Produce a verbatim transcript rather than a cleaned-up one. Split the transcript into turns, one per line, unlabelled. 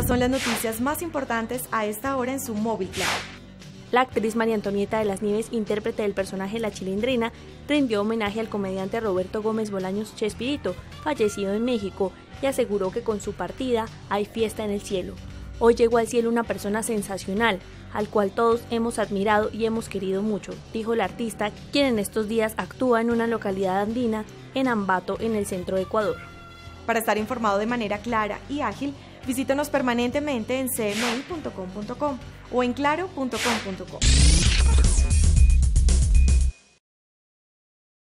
son las noticias más importantes a esta hora en su móvil claro.
La actriz María Antonieta de las Nieves, intérprete del personaje La Chilindrina, rindió homenaje al comediante Roberto Gómez Bolaños Chespirito, fallecido en México, y aseguró que con su partida hay fiesta en el cielo. Hoy llegó al cielo una persona sensacional, al cual todos hemos admirado y hemos querido mucho, dijo el artista, quien en estos días actúa en una localidad andina, en Ambato, en el centro de Ecuador.
Para estar informado de manera clara y ágil, visítanos permanentemente en c m i punto com punto com o en claro punto com punto co.